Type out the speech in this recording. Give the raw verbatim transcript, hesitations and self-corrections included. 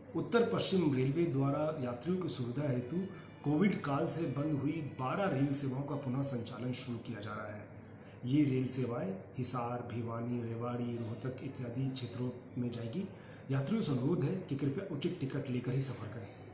उत्तर पश्चिम railway द्वारा यात्रियों की सुविधा हेतु कोविड काल से बंद हुई बारह रेल सेवाओं का पुनः संचालन शुरू किया जा रहा है। ये रेल सेवाएं हिसार, भिवानी, रेवाड़ी, रोहतक इत्यादि क्षेत्रों में जाएगी। यात्रियों से अनुरोध है कि कृपया उचित टिकट लेकर ही सफर करें।